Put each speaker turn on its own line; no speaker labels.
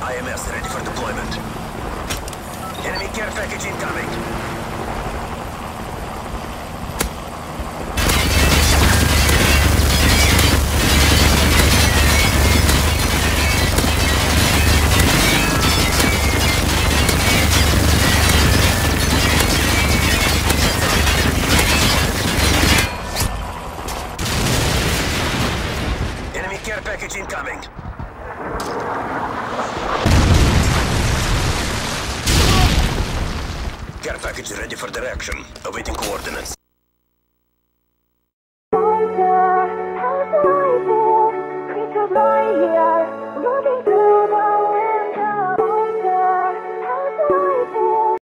IMS ready for deployment. Enemy care package incoming. Enemy care package incoming. Care package ready for direction. Awaiting coordinates.
How's the life here? Creatures lie here.